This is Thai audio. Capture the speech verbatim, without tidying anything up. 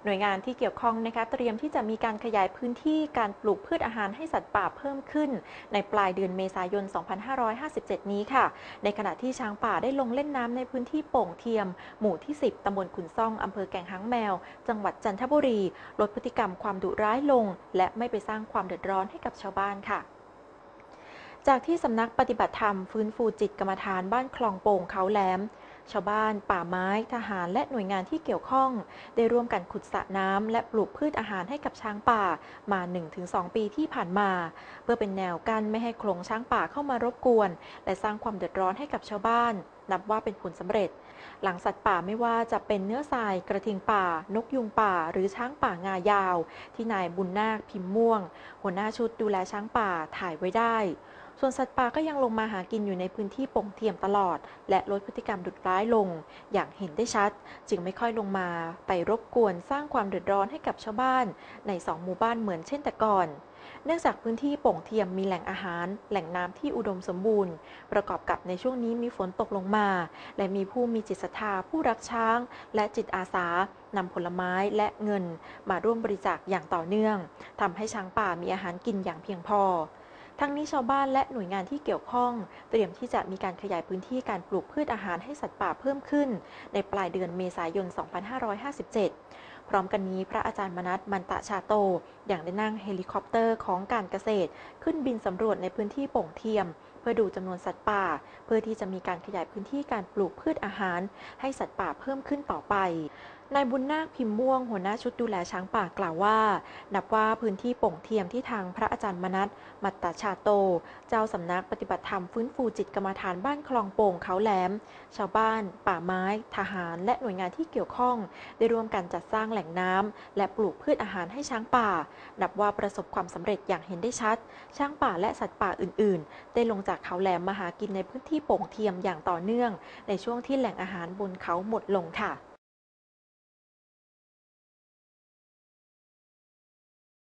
หน่วยงานที่เกี่ยวข้องนะคะเตรียมที่จะมีการขยายพื้นที่การปลูกพืชอาหารให้สัตว์ป่าเพิ่มขึ้นในปลายเดือนเมษายน สองพันห้าร้อยห้าสิบเจ็ด นี้ค่ะในขณะที่ช้างป่าได้ลงเล่นน้ำในพื้นที่โป่งเทียมหมู่ที่ สิบ ตำบลขุนซ่องอำเภอแก่งหางแมวจังหวัดจันทบุรีลดพฤติกรรมความดุร้ายลงและไม่ไปสร้างความเดือดร้อนให้กับชาวบ้านค่ะจากที่สำนักปฏิบัติธรรมฟื้นฟูจิตกรรมฐานบ้านคลองโป่งเขาแหลมชาวบ้านป่าไม้ทหารและหน่วยงานที่เกี่ยวข้องได้ร่วมกันขุดสระน้ำและปลูกพืชอาหารให้กับช้างป่ามา หนึ่งถึงสอง ปีที่ผ่านมาเพื่อเป็นแนวกั้นไม่ให้โขลงช้างป่าเข้ามารบกวนและสร้างความเดือดร้อนให้กับชาวบ้านนับว่าเป็นผลสำเร็จหลังสัตว์ป่าไม่ว่าจะเป็นเนื้อทรายกระทิงป่านกยุงป่าหรือช้างป่างายาวที่นายบุญนาคพิมพ์ม่วงหัวหน้าชุดดูแลช้างป่าถ่ายไว้ได้ส่วนสัตว์ป่าก็ยังลงมาหากินอยู่ในพื้นที่โป่งเทียมตลอดและลดพฤติกรรมดุร้ายลงอย่างเห็นได้ชัดจึงไม่ค่อยลงมาไปรบกวนสร้างความเดือดร้อนให้กับชาวบ้านในสองหมู่บ้านเหมือนเช่นแต่ก่อนเนื่องจากพื้นที่โป่งเทียมมีแหล่งอาหารแหล่งน้ำที่อุดมสมบูรณ์ประกอบกับในช่วงนี้มีฝนตกลงมาและมีผู้มีจิตศรัทธาผู้รักช้างและจิตอาสานำผลไม้และเงินมาร่วมบริจาคอย่างต่อเนื่องทำให้ช้างป่ามีอาหารกินอย่างเพียงพอทั้งนี้ชาวบ้านและหน่วยงานที่เกี่ยวข้องเตรียมที่จะมีการขยายพื้นที่การปลูกพืชอาหารให้สัตว์ป่าเพิ่มขึ้นในปลายเดือนเมษายน สองพันห้าร้อยห้าสิบเจ็ด พร้อมกันนี้พระอาจารย์มนัส มันตะชาโตอย่างได้นั่งเฮลิคอปเตอร์ของการเกษตรขึ้นบินสำรวจในพื้นที่โป่งเทียมเพื่อดูจำนวนสัตว์ป่าเพื่อที่จะมีการขยายพื้นที่การปลูกพืชอาหารให้สัตว์ป่าเพิ่มขึ้นต่อไปนายบุญนาคพิมพ์ม่วงหัวหน้าชุดดูแลช้างป่ากล่าวว่านับว่าพื้นที่โป่งเทียมที่ทางพระอาจารย์มนัส มัตตชาโตเจ้าสำนักปฏิบัติธรรมฟื้นฟูจิตกรรมฐานบ้านคลองโป่งเขาแหลมชาวบ้านป่าไม้ทหารและหน่วยงานที่เกี่ยวข้องได้ร่วมกันจัดสร้างแหล่งน้ำและปลูกพืชอาหารให้ช้างป่านับว่าประสบความสำเร็จอย่างเห็นได้ชัดช้างป่าและสัตว์ป่าอื่นๆได้ลงจากเขาแหลมมาหากินในพื้นที่โป่งเทียมอย่างต่อเนื่องในช่วงที่แหล่งอาหารบนเขาหมดลงค่ะ